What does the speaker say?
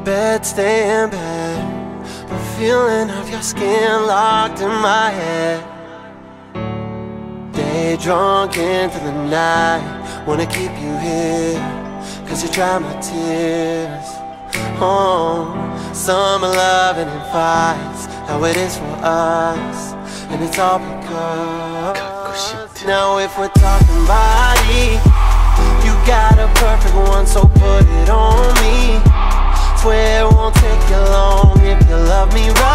bed, stay in bed, the feeling of your skin locked in my head. Day drunk into the night, wanna keep you here, cause you dry my tears. Oh, summer loving and fights, how it is for us, and it's all because now if we're talking body, you got a perfect one, so put it on me. Swear it won't take you long if you love me right.